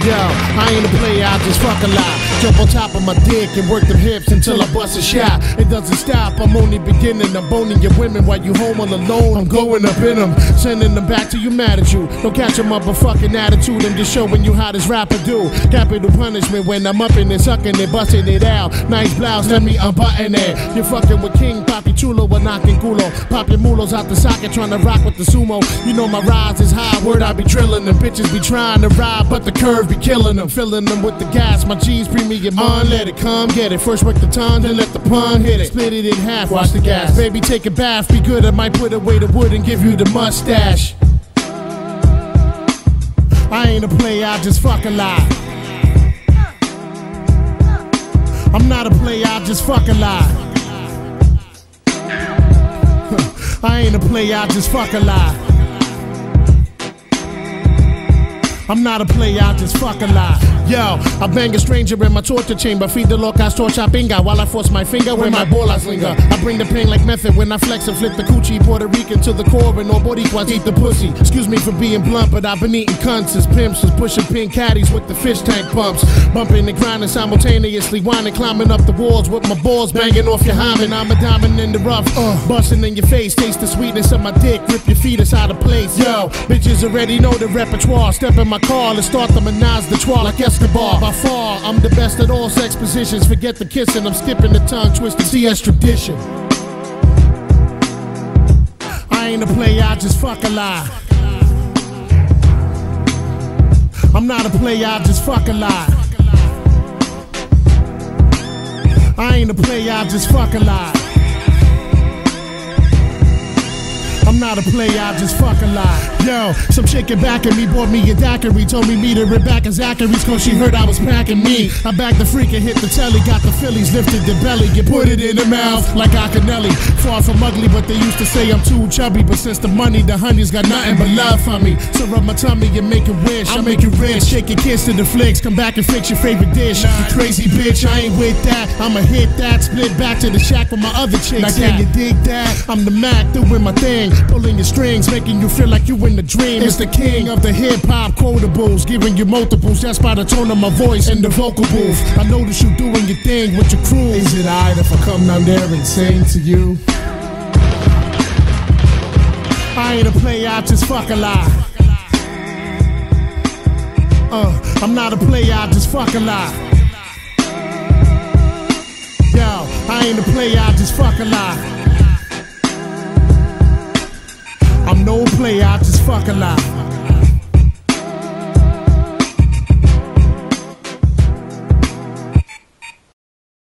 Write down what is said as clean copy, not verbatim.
Yo, I ain't a player, I just fuck a lot. Jump on top of my dick and work them hips until I bust a shot. It doesn't stop, I'm only beginning. I'm boning your women while you home all alone. I'm going up in them, sending them back to you mad at you. Don't catch them up a fucking attitude, I'm just showing you how this rapper do. Capital punishment when I'm up in it, sucking it, busting it out. Nice blouse, let me unbutton it. You're fucking with King Papi Chulo or knocking culo. Pop your mulos out the socket, trying to rock with the sumo. You know my rise is high, word I be drilling them. Bitches be trying to ride, but the curve be killing them. Filling them with the gas, my G's premium on. Let it come, get it. First work the tongue, then let the pun hit it. Split it in half, watch the gas. Baby, take a bath, be good. I might put away the wood and give you the mustache. I ain't a player, I just fuck a lot. I'm not a player, I just fuck a lot. I ain't a player, I just fuck a lot. I'm not a player, I just fuck a lot. Yo, I bang a stranger in my torture chamber. Feed the locas torcha pinga while I force my finger where my bolas linger. I bring the pain like method when I flex and flip the coochie. Puerto Rican to the core and no boricuas eat the pussy. Excuse me for being blunt, but I've been eating cunts as pimps, as pushing pink caddies with the fish tank pumps. Bumping and grinding simultaneously, whining, climbing up the walls with my balls banging off your hymen. I'm a diamond in the rough, busting in your face. Taste the sweetness of my dick, rip your fetus out of place. Yo, bitches already know the repertoire. Step in my car, let's start the menage the trois like Escobar. By far, I'm the best at all sex positions. Forget the kissing, I'm skipping the tongue twisted CS tradition. I ain't a player, I just fuck a lot. I'm not a player, I just fuck a lot. I ain't a player, I just fuck a lot. I'm not a player, I just fuck a lot. Yo, some chicken back at me, bought me a daiquiri. Told me meet her back at Zachary's cause she heard I was packing me. I bagged the freak and hit the telly. Got the Phillies, lifted the belly and put it in the mouth like Acanelli. Far from ugly, but they used to say I'm too chubby. But since the money, the honey's got nothing but love for me. So rub my tummy and make a wish. I'll make you rich, shake your kiss to the flicks. Come back and fix your favorite dish. You crazy bitch, I ain't with that. I'ma hit that, split back to the shack with my other chicks. Now can you dig that? I'm the Mac, doing my thing. Pulling your strings, making you feel like you in the dream. It's the king of the hip-hop quotables, giving you multiples just by the tone of my voice and the vocal booth. I notice you doing your thing with your crew. Is it alright if I come down there and sing to you? I ain't a player, I just fuck a lot. I'm not a player, I just fuck a lot. Yo, I ain't a player, I just fuck a lot. I'm no player, I just fuck a lot.